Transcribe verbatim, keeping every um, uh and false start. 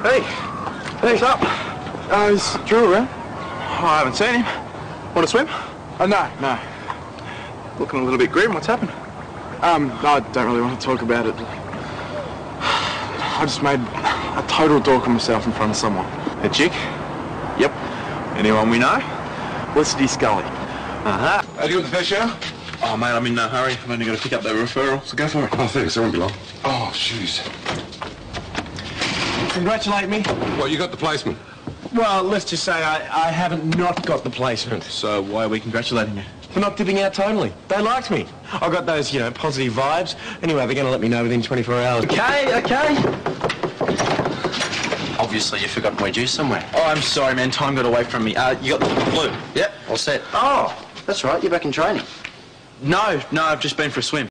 Hey. Hey. What's up? Uh, is Drew around? Oh, I haven't seen him. Want to swim? Oh, no, no. Looking a little bit grim. What's happened? Um, I don't really want to talk about it. I just made a total dork of myself in front of someone. A chick? Yep. Anyone we know? Felicity Scully. Uh-huh. How do you want the first shower? Oh, mate, I'm in no hurry. I've only got to pick up that referral, so go for it. Oh, thanks. I won't be long. Oh, shoes. Congratulate me. Well, you got the placement. Well, let's just say I, I haven't not got the placement. So why are we congratulating you? For not dipping out totally. They liked me. I got those, you know, positive vibes. Anyway, they're going to let me know within twenty-four hours. Okay, okay. Obviously, you've forgotten my juice somewhere. Oh, I'm sorry, man. Time got away from me. Uh, you got the flu? Yep, all set. Oh, that's right. You're back in training. No, no, I've just been for a swim.